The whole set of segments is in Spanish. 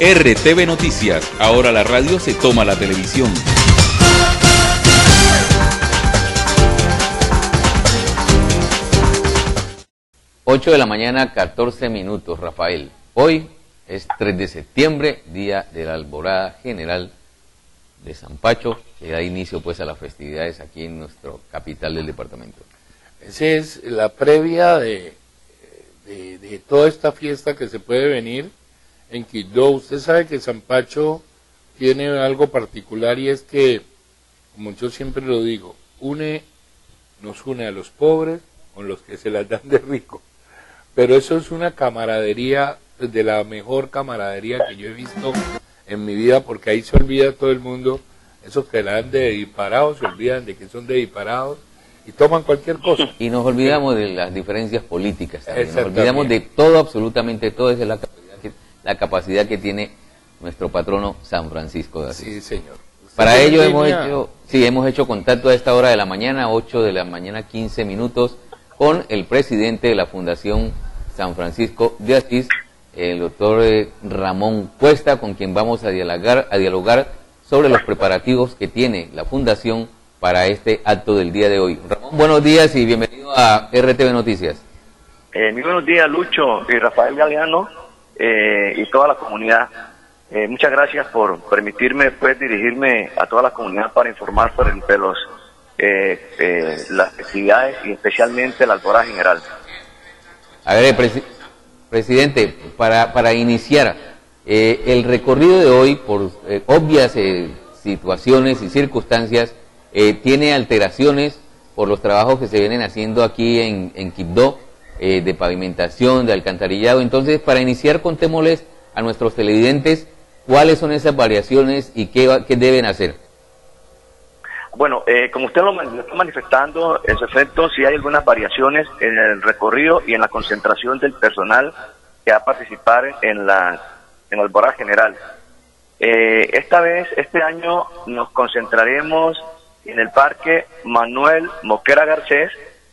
RTV Noticias, ahora la radio se toma la televisión. Ocho de la mañana, 14 minutos, Rafael. Hoy es 3 de septiembre, día de la Alborada General de San Pacho, que da inicio pues a las festividades aquí en nuestra capital del departamento. Esa es la previa de toda esta fiesta que se puede venir en Quibdó. Usted sabe que San Pacho tiene algo particular y es que, como yo siempre lo digo, nos une a los pobres con los que se las dan de rico. Pero eso es una camaradería, de la mejor camaradería que yo he visto en mi vida, porque ahí se olvida todo el mundo, esos que la dan de disparados, se olvidan de que son de disparados y toman cualquier cosa. Y nos olvidamos de las diferencias políticas también, nos olvidamos de todo, absolutamente todo. Esa es la capacidad que tiene nuestro patrono San Francisco de Asís. Sí, señor. Para ello hemos hecho contacto a esta hora de la mañana, 8 de la mañana, 15 minutos, con el presidente de la Fundación San Francisco de Asís, el doctor Ramón Cuesta, con quien vamos a dialogar sobre los preparativos que tiene la Fundación para este acto del día de hoy. Ramón, buenos días y bienvenido a RTV Noticias. Muy buenos días, Lucho y Rafael Galeano y toda la comunidad. Muchas gracias por permitirme pues dirigirme a toda la comunidad para informar sobre las actividades y especialmente la Alborada General. A ver, presidente, para iniciar, el recorrido de hoy, por obvias situaciones y circunstancias, tiene alteraciones por los trabajos que se vienen haciendo aquí en Quibdó, de pavimentación, de alcantarillado. Entonces, para iniciar, contémosles a nuestros televidentes cuáles son esas variaciones y qué deben hacer. Bueno, como usted lo está manifestando, en su efecto sí hay algunas variaciones en el recorrido y en la concentración del personal que va a participar en la Alborada General. Este año nos concentraremos en el Parque Manuel Mosquera Garcés.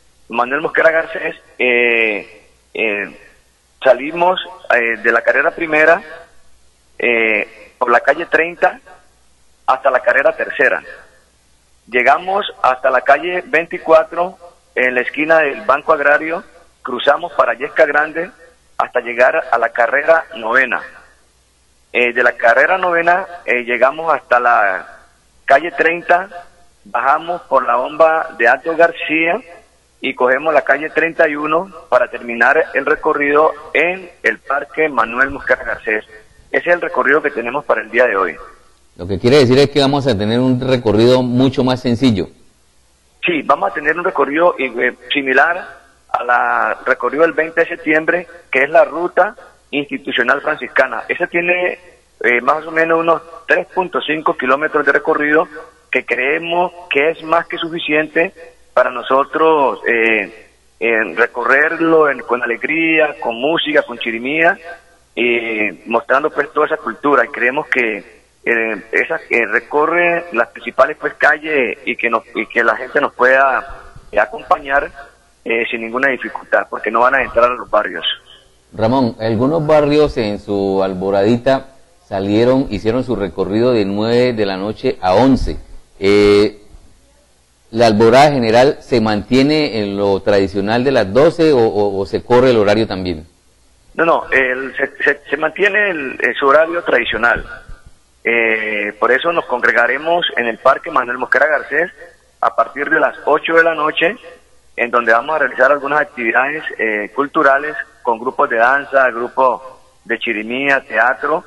Salimos de la carrera primera por la calle 30 hasta la carrera tercera. Llegamos hasta la calle 24 en la esquina del Banco Agrario, cruzamos para Yesca Grande hasta llegar a la carrera novena. De la carrera novena llegamos hasta la calle 30, bajamos por la bomba de Alto García y cogemos la calle 31 para terminar el recorrido en el Parque Manuel Mosquera Garcés. Ese es el recorrido que tenemos para el día de hoy. Lo que quiere decir es que vamos a tener un recorrido mucho más sencillo. Sí, vamos a tener un recorrido similar al recorrido del 20 de septiembre, que es la ruta institucional franciscana. Ese tiene más o menos unos 3.5 kilómetros de recorrido que creemos que es más que suficiente para nosotros recorrerlo con alegría, con música, con chirimía, mostrando pues toda esa cultura, y creemos que recorre las principales pues calles y que la gente nos pueda acompañar sin ninguna dificultad, porque no van a entrar a los barrios. Ramón, algunos barrios en su alboradita hicieron su recorrido de 9 de la noche a 11. ¿La Alborada General se mantiene en lo tradicional de las 12 o se corre el horario también? No, se mantiene su horario tradicional. Por eso nos congregaremos en el Parque Manuel Mosquera Garcés a partir de las 8 de la noche, en donde vamos a realizar algunas actividades culturales con grupos de danza, grupos de chirimía, teatro,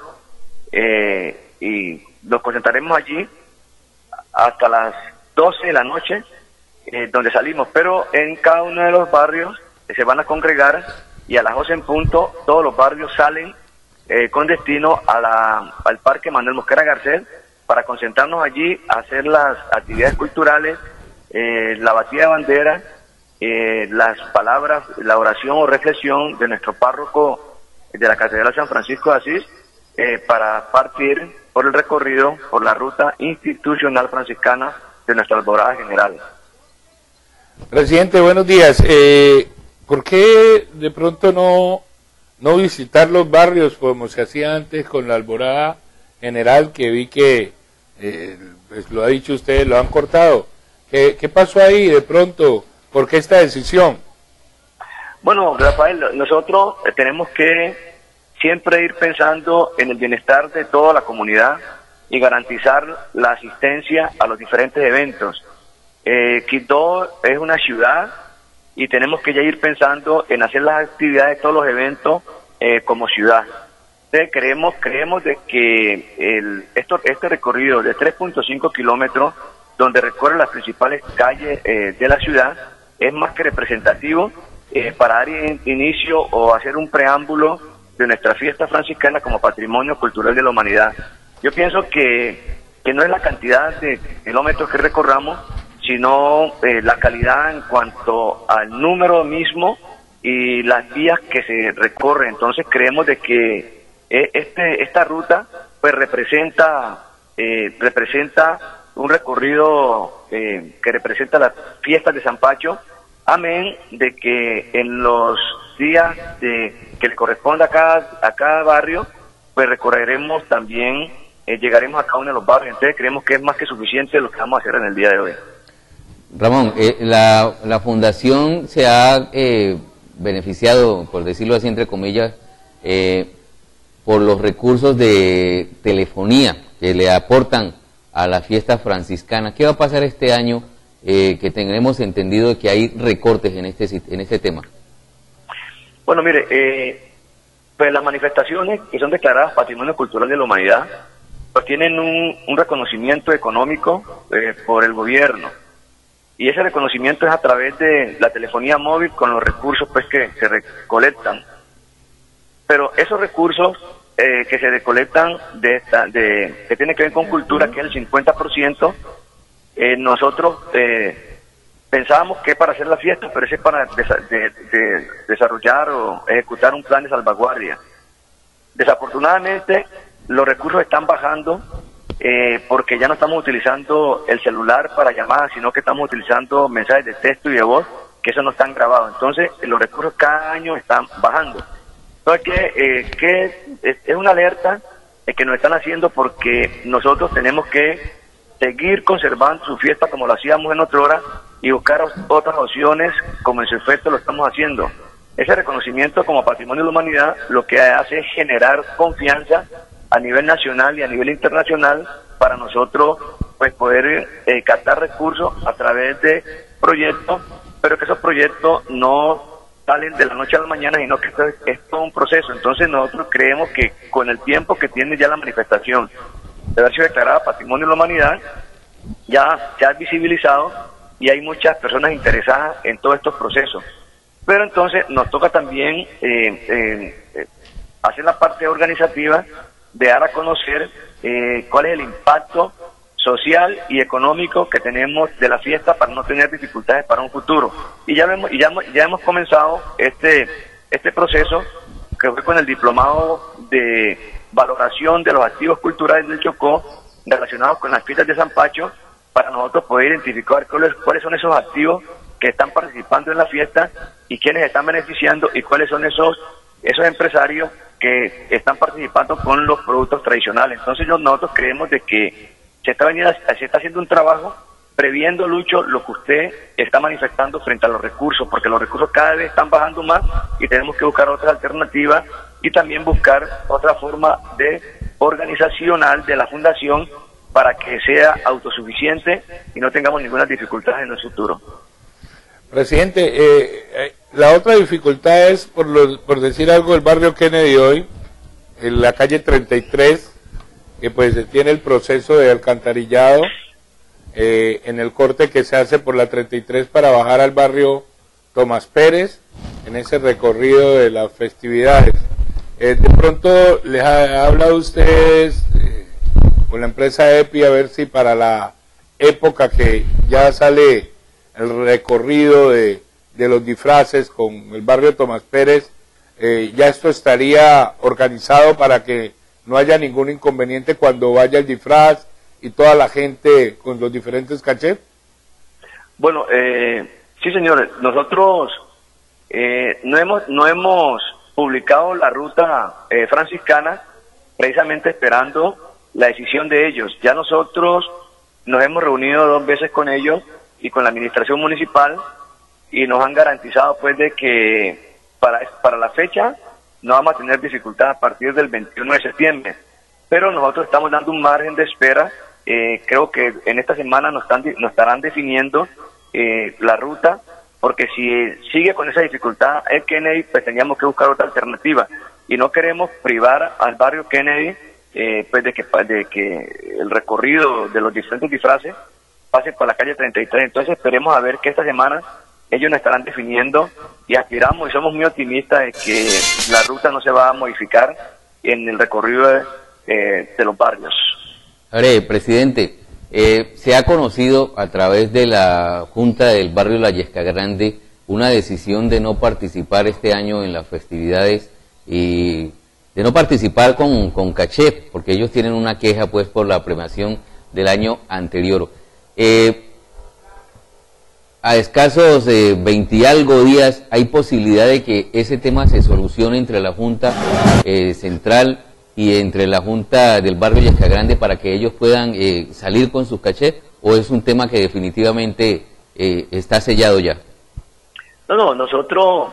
y nos concentraremos allí hasta las 12 de la noche, donde salimos, pero en cada uno de los barrios se van a congregar y a las 12 en punto todos los barrios salen con destino al Parque Manuel Mosquera Garcés para concentrarnos allí, hacer las actividades culturales, la batida de bandera, las palabras, la oración o reflexión de nuestro párroco de la Catedral de San Francisco de Asís, para partir por el recorrido por la ruta institucional franciscana de nuestra Alborada General. Presidente, buenos días. ¿Por qué de pronto no visitar los barrios como se hacía antes con la Alborada General, que vi que, pues lo ha dicho usted, lo han cortado. ¿Qué pasó ahí de pronto? ¿Por qué esta decisión? Bueno, Rafael, nosotros tenemos que siempre ir pensando en el bienestar de toda la comunidad y garantizar la asistencia a los diferentes eventos. Quito es una ciudad y tenemos que ya ir pensando en hacer las actividades de todos los eventos como ciudad. Entonces creemos de que este recorrido de 3.5 kilómetros, donde recorre las principales calles de la ciudad, es más que representativo para dar inicio o hacer un preámbulo de nuestra fiesta franciscana como patrimonio cultural de la humanidad. Yo pienso que no es la cantidad de kilómetros que recorramos, sino la calidad en cuanto al número mismo y las vías que se recorren. Entonces creemos de que esta ruta pues representa un recorrido que representa las fiestas de San Pacho, amén de que en los días que le corresponda a cada barrio, pues recorreremos también, llegaremos a cada uno de los barrios. Entonces creemos que es más que suficiente lo que vamos a hacer en el día de hoy. Ramón, la fundación se ha beneficiado, por decirlo así entre comillas, por los recursos de telefonía que le aportan a la fiesta franciscana. ¿Qué va a pasar este año que tendremos entendido que hay recortes en este tema? Bueno, mire, pues las manifestaciones que son declaradas Patrimonio Cultural de la Humanidad pues tienen un reconocimiento económico por el gobierno, y ese reconocimiento es a través de la telefonía móvil con los recursos pues que se recolectan. Pero esos recursos que se recolectan que tienen que ver con cultura, que es el 50%, nosotros pensábamos que para hacer la fiesta, pero ese es para desarrollar o ejecutar un plan de salvaguardia. Desafortunadamente, los recursos están bajando porque ya no estamos utilizando el celular para llamadas, sino que estamos utilizando mensajes de texto y de voz, que eso no están grabados. Entonces, los recursos cada año están bajando. Entonces, es una alerta que nos están haciendo, porque nosotros tenemos que seguir conservando su fiesta como lo hacíamos en otra hora y buscar otras opciones como en su efecto lo estamos haciendo. Ese reconocimiento como Patrimonio de la Humanidad lo que hace es generar confianza a nivel nacional y a nivel internacional para nosotros pues poder captar recursos a través de proyectos, pero que esos proyectos no salen de la noche a la mañana, sino que esto es todo un proceso. Entonces nosotros creemos que con el tiempo que tiene ya la manifestación de haber sido declarada Patrimonio de la Humanidad, ya se ha visibilizado y hay muchas personas interesadas en todos estos procesos. Pero entonces nos toca también hacer la parte organizativa de dar a conocer cuál es el impacto social y económico que tenemos de la fiesta para no tener dificultades para un futuro. Y ya hemos comenzado este proceso, que fue con el diplomado de valoración de los activos culturales del Chocó relacionados con las fiestas de San Pacho, para nosotros poder identificar cuáles son esos activos que están participando en la fiesta y quiénes están beneficiando, y cuáles son esos empresarios que están participando con los productos tradicionales. Entonces nosotros creemos de que se está haciendo un trabajo previendo, Lucho, lo que usted está manifestando frente a los recursos, porque los recursos cada vez están bajando más y tenemos que buscar otras alternativas y también buscar otra forma de organizacional de la fundación para que sea autosuficiente y no tengamos ninguna dificultad en el futuro. Presidente, la otra dificultad es, por decir algo, el barrio Kennedy hoy, en la calle 33, que pues se tiene el proceso de alcantarillado en el corte que se hace por la 33 para bajar al barrio Tomás Pérez, en ese recorrido de las festividades. De pronto les ha hablado ustedes con la empresa EPI a ver si para la época que ya sale el recorrido de los disfraces con el barrio Tomás Pérez, ya esto estaría organizado para que no haya ningún inconveniente cuando vaya el disfraz y toda la gente con los diferentes cachés. Bueno, sí, señores, nosotros no hemos publicado la ruta franciscana, precisamente esperando la decisión de ellos. Ya nosotros nos hemos reunido 2 veces con ellos y con la administración municipal y nos han garantizado pues de que para la fecha no vamos a tener dificultad a partir del 21 de septiembre. Pero nosotros estamos dando un margen de espera. Creo que en esta semana nos estarán definiendo la ruta, porque si sigue con esa dificultad el Kennedy, pues tendríamos que buscar otra alternativa. Y no queremos privar al barrio Kennedy pues de que el recorrido de los diferentes disfraces pase por la calle 33. Entonces esperemos a ver que esta semana ellos nos estarán definiendo y aspiramos y somos muy optimistas de que la ruta no se va a modificar en el recorrido de los barrios. Ahora, presidente, se ha conocido a través de la Junta del Barrio La Yesca Grande una decisión de no participar este año en las festividades y de no participar con caché, porque ellos tienen una queja pues por la premiación del año anterior. A escasos 20 y algo días, ¿hay posibilidad de que ese tema se solucione entre la Junta Central y entre la Junta del Barrio Yesca Grande para que ellos puedan salir con sus cachés, o es un tema que definitivamente está sellado ya? No, nosotros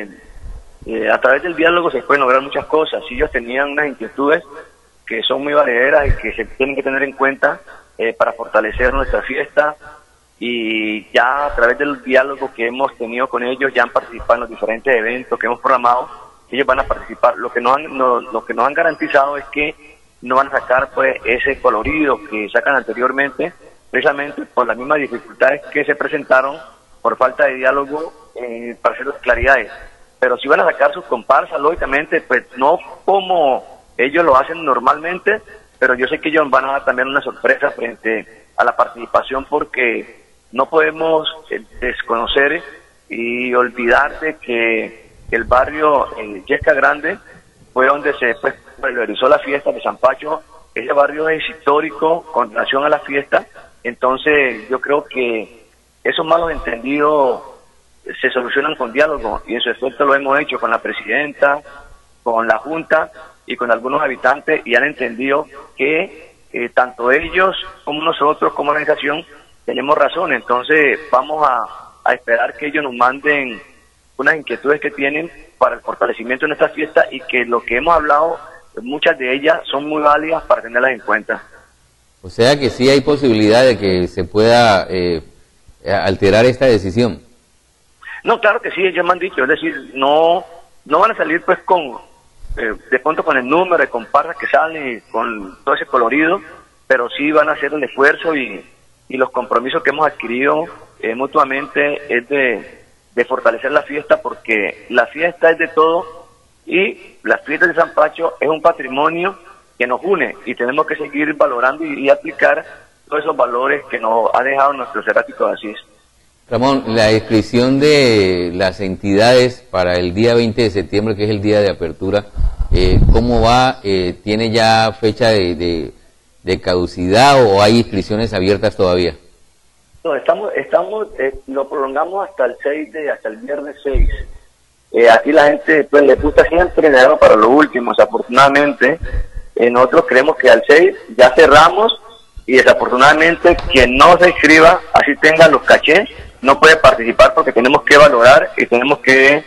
a través del diálogo se pueden lograr muchas cosas. Si ellos tenían unas inquietudes que son muy valederas y que se tienen que tener en cuenta para fortalecer nuestra fiesta, y ya a través del diálogo que hemos tenido con ellos, ya han participado en los diferentes eventos que hemos programado, ellos van a participar. Lo que nos han garantizado es que no van a sacar pues ese colorido que sacan anteriormente, precisamente por las mismas dificultades que se presentaron por falta de diálogo para hacer las claridades. Pero si van a sacar sus comparsas, lógicamente, pues no como ellos lo hacen normalmente, pero yo sé que ellos van a dar también una sorpresa frente a la participación, porque no podemos desconocer y olvidar de que el barrio Yesca Grande fue donde se realizó la fiesta de San Pacho. Ese barrio es histórico con relación a la fiesta. Entonces yo creo que esos malos entendidos se solucionan con diálogo, y en su efecto lo hemos hecho con la presidenta, con la Junta y con algunos habitantes, y han entendido que tanto ellos como nosotros como organización tenemos razón. Entonces vamos a esperar que ellos nos manden unas inquietudes que tienen para el fortalecimiento de nuestra fiesta, y que lo que hemos hablado, muchas de ellas son muy válidas para tenerlas en cuenta. O sea que sí hay posibilidad de que se pueda alterar esta decisión. No, claro que sí, ellos me han dicho, es decir, no van a salir pues con de pronto con el número de comparsas que salen, con todo ese colorido, pero sí van a hacer el esfuerzo y los compromisos que hemos adquirido mutuamente es de fortalecer la fiesta, porque la fiesta es de todo y la fiesta de San Pacho es un patrimonio que nos une, y tenemos que seguir valorando y aplicar todos esos valores que nos ha dejado nuestro Seráfico de Asís. Ramón, la inscripción de las entidades para el día 20 de septiembre, que es el día de apertura, ¿cómo va? ¿Tiene ya fecha de caducidad o hay inscripciones abiertas todavía? No, lo prolongamos hasta el viernes 6. Aquí la gente pues le gusta siempre enero para lo último. Desafortunadamente, nosotros creemos que al 6 ya cerramos, y desafortunadamente quien no se inscriba, así tenga los cachés, no puede participar, porque tenemos que valorar y tenemos que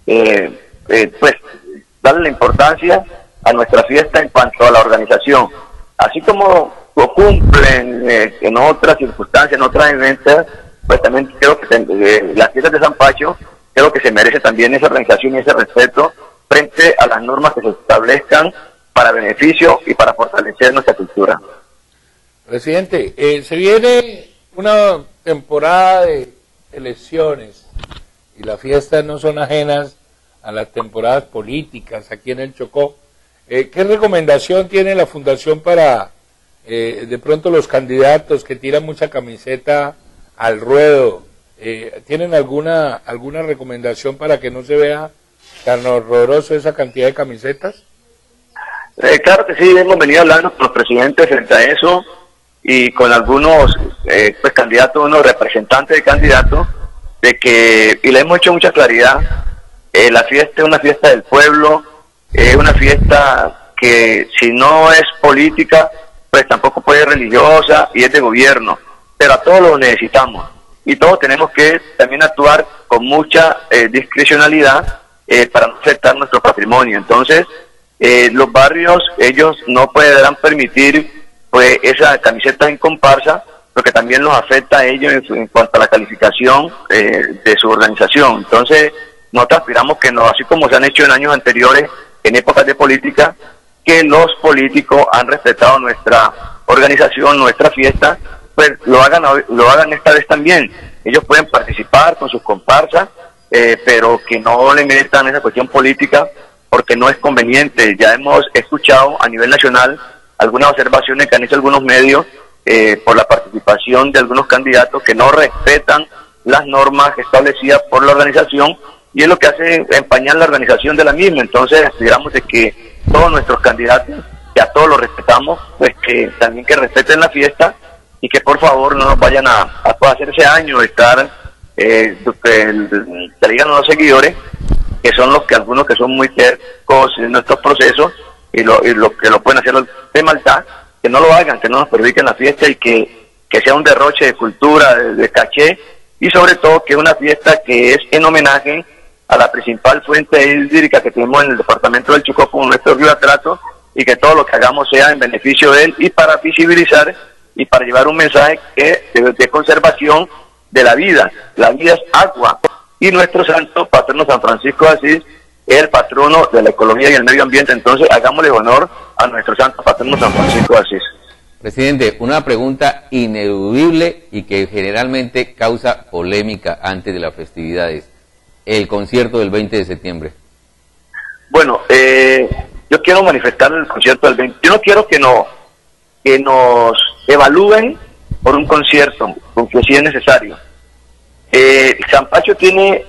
pues darle la importancia a nuestra fiesta en cuanto a la organización. Así como lo cumplen en otras circunstancias, en otras eventos, pues también creo que las fiestas de San Pacho, creo que se merece también esa organización y ese respeto frente a las normas que se establezcan para beneficio y para fortalecer nuestra cultura. Presidente, se viene una temporada de elecciones y las fiestas no son ajenas a las temporadas políticas aquí en el Chocó. ¿Qué recomendación tiene la Fundación para de pronto los candidatos que tiran mucha camiseta al ruedo? ¿Tienen alguna recomendación para que no se vea tan horroroso esa cantidad de camisetas? Claro que sí, hemos venido hablando con los presidentes frente a eso, y con algunos pues candidatos, unos representantes de candidatos, de que, y le hemos hecho mucha claridad, La fiesta es una fiesta del pueblo, es una fiesta que si no es política, pues tampoco puede ser religiosa y es de gobierno, pero a todos lo necesitamos y todos tenemos que también actuar con mucha discrecionalidad para no afectar nuestro patrimonio. Entonces, los barrios, ellos no podrán permitir pues esa camiseta en comparsa, porque también los afecta a ellos en cuanto a la calificación de su organización. Entonces, nosotros aspiramos que no, así como se han hecho en años anteriores, en épocas de política, que los políticos han respetado nuestra organización, nuestra fiesta, pues lo hagan esta vez también. Ellos pueden participar con sus comparsas, pero que no le metan esa cuestión política, porque no es conveniente. Ya hemos escuchado a nivel nacional algunas observaciones que han hecho algunos medios por la participación de algunos candidatos que no respetan las normas establecidas por la organización, y es lo que hace empañar la organización de la misma. Entonces esperamos de que todos nuestros candidatos, que a todos los respetamos, pues que también que respeten la fiesta y que por favor no nos vayan a hacer ese año estar que le digan a los seguidores, que son los que algunos que son muy tercos en nuestros procesos y lo que lo pueden hacer de maldad, que no lo hagan, que no nos perjudiquen la fiesta y que sea un derroche de cultura, de caché, y sobre todo que es una fiesta que es en homenaje a la principal fuente hídrica que tenemos en el departamento del Chocó, como nuestro río Atrato, y que todo lo que hagamos sea en beneficio de él y para visibilizar y para llevar un mensaje de conservación de la vida. La vida es agua, y nuestro santo patrono San Francisco de Asís es el patrono de la ecología y el medio ambiente. Entonces hagámosle honor a nuestro santo patrono San Francisco de Asís. Presidente, una pregunta ineludible y que generalmente causa polémica antes de las festividades: el concierto del 20 de septiembre. Bueno, yo quiero manifestar el concierto del 20. Yo no quiero que nos evalúen por un concierto, porque sí es necesario. San Pacho tiene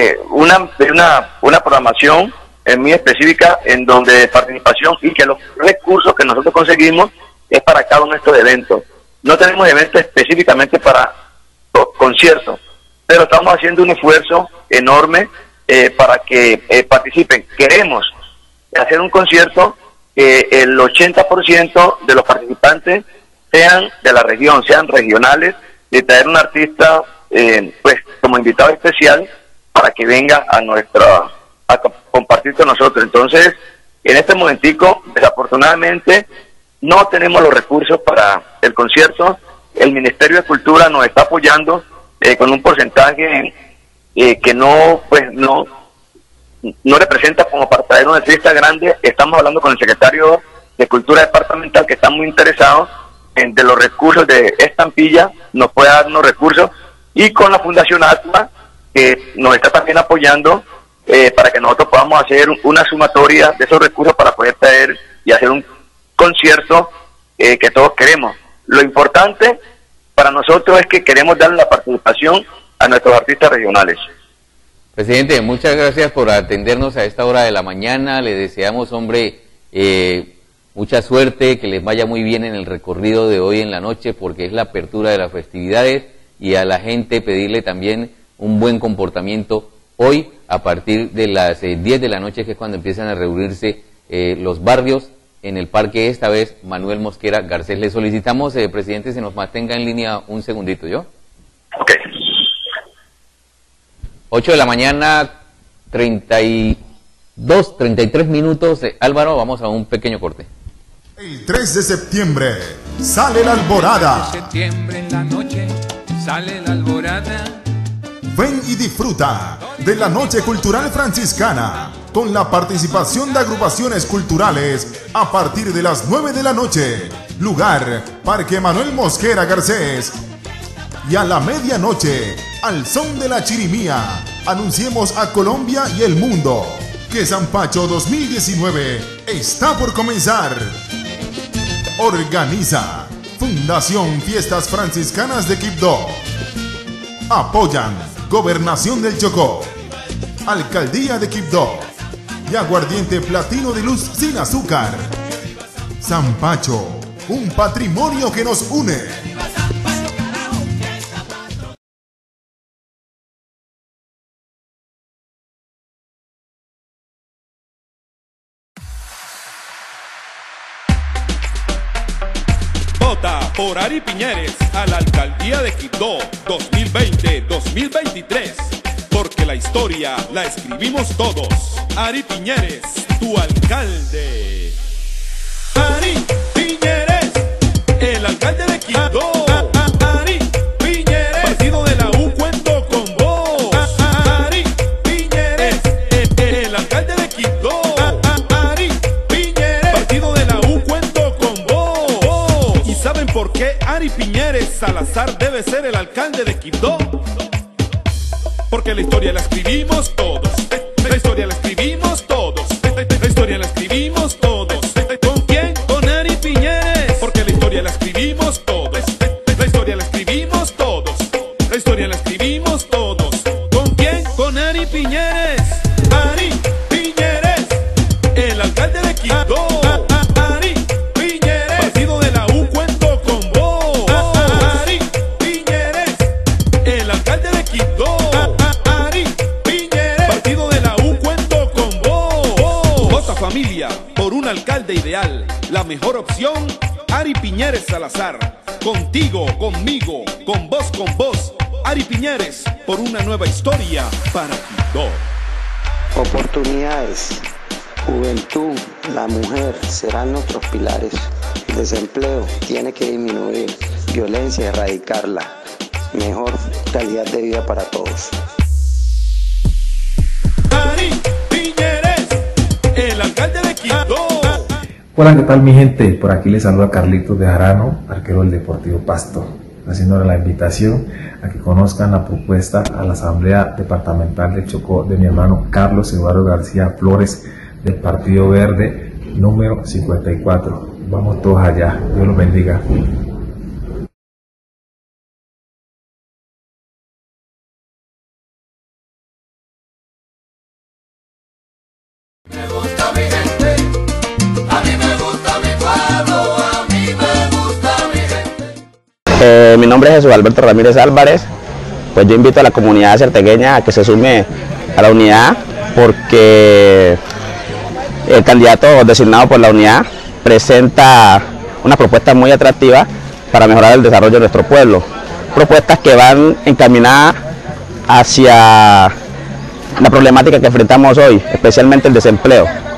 una programación muy específica en donde de participación, y que los recursos que nosotros conseguimos es para cada uno de estos eventos. No tenemos eventos específicamente para conciertos, pero estamos haciendo un esfuerzo enorme para que participen. Queremos hacer un concierto que el 80% de los participantes sean de la región, sean regionales, de traer un artista pues como invitado especial para que venga a compartir con nosotros. Entonces, en este momentico, desafortunadamente, no tenemos los recursos para el concierto. El Ministerio de Cultura nos está apoyando con un porcentaje que no representa como para traer una fiesta grande. Estamos hablando con el secretario de Cultura departamental, que está muy interesado de los recursos de Estampilla, nos puede dar unos recursos, y con la Fundación Atma, que nos está también apoyando para que nosotros podamos hacer una sumatoria de esos recursos para poder traer y hacer un concierto que todos queremos. Lo importante para nosotros es que queremos darle la participación a nuestros artistas regionales. Presidente, muchas gracias por atendernos a esta hora de la mañana. Le deseamos, hombre, mucha suerte, que les vaya muy bien en el recorrido de hoy en la noche, porque es la apertura de las festividades, y a la gente pedirle también un buen comportamiento hoy a partir de las 10 de la noche, que es cuando empiezan a reunirse los barrios en el parque, esta vez Manuel Mosquera Garcés. Le solicitamos, presidente, se nos mantenga en línea un segundito, ¿yo? Ok. 8 de la mañana, 33 minutos. Álvaro, vamos a un pequeño corte. El 3 de septiembre sale la alborada. El 3 de septiembre en la noche sale la alborada. Ven y disfruta de la Noche Cultural Franciscana, con la participación de agrupaciones culturales a partir de las 9 de la noche. Lugar, Parque Manuel Mosquera Garcés. Y a la medianoche, al son de la chirimía, anunciemos a Colombia y el mundo que San Pacho 2019 está por comenzar. Organiza Fundación Fiestas Franciscanas de Quibdó. Apoyan Gobernación del Chocó, Alcaldía de Quibdó y Aguardiente Platino de Luz sin azúcar. San Pacho, un patrimonio que nos une. por Ari Piñeres a la alcaldía de Quibdó 2020-2023. Porque la historia la escribimos todos. Ari Piñeres, tu alcalde. Ari Piñeres, el alcalde de Quibdó. Ari Piñeres, partido de la U, cuento con vos. Ari Piñeres, el alcalde de Quibdó. Ari Piñeres, partido de la U, cuento con vos. ¿Y saben por qué Ari Piñeres Salazar debe ser el alcalde de Quibdó? Porque la historia la escribimos todos. La historia la escribimos todos. La historia la escribimos todos. ¿Con quién? Con Ari Piñeres. Porque la historia la escribimos todos. La historia la escribimos todos. La historia la escribimos todos. ¿Con quién? Con Ari Piñeres. Ari Piñeres, el alcalde de Quibdó. Ari Piñeres, partido de la U, cuento con vos. Ari Piñeres, el alcalde de Quibdó. Familia, por un alcalde ideal, la mejor opción, Ari Piñeres Salazar. Contigo, conmigo, con vos, Ari Piñeres, por una nueva historia para Quibdó. Oportunidades, juventud, la mujer serán nuestros pilares. El desempleo tiene que disminuir, violencia erradicarla, mejor calidad de vida para todos. Ari Piñeres, el alcalde de Quibdó. Hola, ¿qué tal mi gente? Por aquí les saluda Carlitos de Jarano, arquero del Deportivo Pasto, haciéndole la invitación a que conozcan la propuesta a la Asamblea Departamental de Chocó de mi hermano Carlos Eduardo García Flores del Partido Verde número 54. Vamos todos allá, Dios los bendiga. Mi nombre es Jesús Alberto Ramírez Álvarez. Pues yo invito a la comunidad certegueña a que se sume a la unidad, porque el candidato designado por la unidad presenta una propuesta muy atractiva para mejorar el desarrollo de nuestro pueblo. Propuestas que van encaminadas hacia la problemática que enfrentamos hoy, especialmente el desempleo.